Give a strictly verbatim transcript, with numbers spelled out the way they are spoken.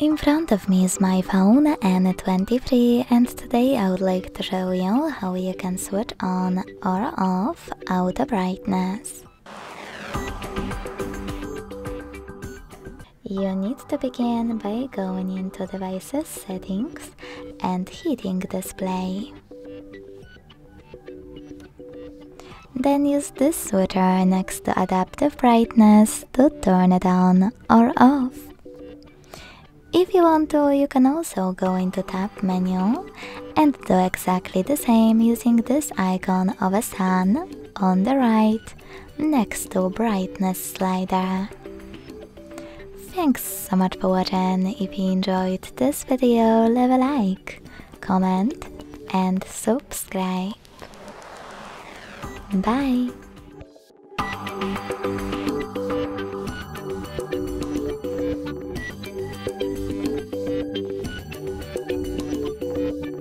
In front of me is my phone N twenty-three, and today I would like to show you how you can switch on or off auto brightness. You need to begin by going into Devices Settings and hitting Display. Then use this switcher next to Adaptive Brightness to turn it on or off. If you want to, you can also go into Tab menu and do exactly the same using this icon of a sun on the right next to Brightness slider. Thanks so much for watching. If you enjoyed this video, leave a like, comment and subscribe. Bye!